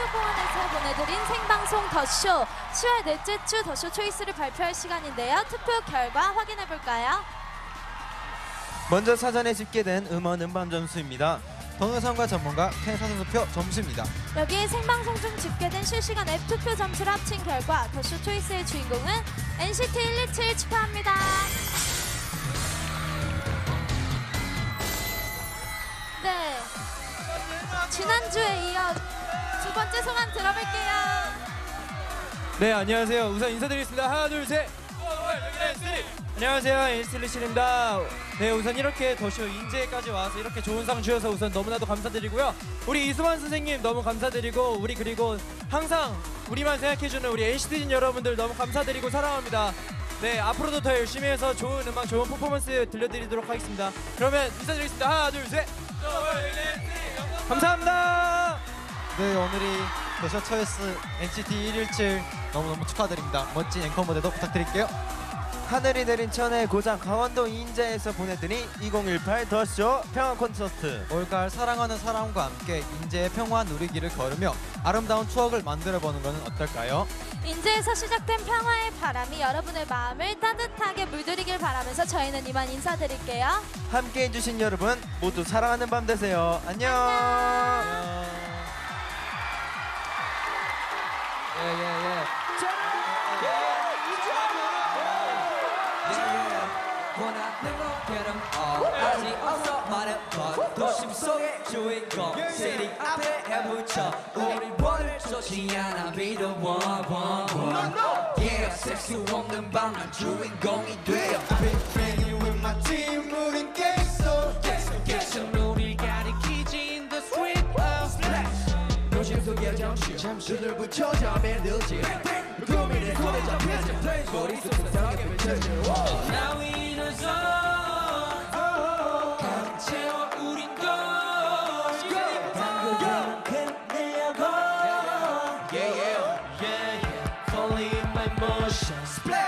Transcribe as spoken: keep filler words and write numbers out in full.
한국문화공원에서 보내드린 생방송 더쇼 시월 넷째 주 더쇼 초이스를 발표할 시간인데요. 투표 결과 확인해볼까요? 먼저 사전에 집계된 음원 음반 점수입니다. 동영상과 전문가 생사선수표 점수입니다. 여기에 생방송 중 집계된 실시간 앱 투표 점수를 합친 결과 더쇼 초이스의 주인공은 엔시티 일이칠 축하합니다. 네, 지난주에 이어 두 번째 소감 들어볼게요. 네, 안녕하세요. 우선 인사드리겠습니다. 하나, 둘, 셋. 안녕하세요, 엔시티 일이칠입니다. 네, 우선 이렇게 더쇼 인제까지 와서 이렇게 좋은 상 주셔서 우선 너무나도 감사드리고요. 우리 이수만 선생님 너무 감사드리고, 우리 그리고 항상 우리만 생각해주는 우리 엔시티즌 여러분들 너무 감사드리고 사랑합니다. 네, 앞으로도 더 열심히 해서 좋은 음악, 좋은 퍼포먼스 들려드리도록 하겠습니다. 그러면 인사드리겠습니다. 하나, 둘, 셋. 감사합니다. 네, 오늘이 더쇼 초이스 엔시티 일일칠 너무너무 축하드립니다. 멋진 앵커 무대도 부탁드릴게요. 하늘이 내린 천의 고장 강원도 인제에서 보내드린 이천십팔 더쇼 평화 콘서트. 올가을 사랑하는 사람과 함께 인제의 평화 누리기를 걸으며 아름다운 추억을 만들어보는 것은 어떨까요? 인제에서 시작된 평화의 바람이 여러분의 마음을 따뜻하게 물들이길 바라면서 저희는 이만 인사드릴게요. 함께 해주신 여러분 모두 사랑하는 밤 되세요. 안녕. 안녕. 예예예. 원하는 것처럼 아직 없어 말해봐. 도심 속의 주인공 시리 앞에 해붙여 우리 원을 쏟지 않아 믿어 one one one. Yeah, 셀 수 없는 밤 난 주인공이 되어 Big banging with my team 우린 계속 계속 우리 가리키지 in the street of splash. 도심 속의 정신 잠시를 붙여져 밴드지 고민의 손에 잡혀져 머릿속 세상에 펼쳐져 Now we know so 가득 채워 우린 걸 방금만큼 내려고 Yeah yeah yeah yeah Falling in my motion Splash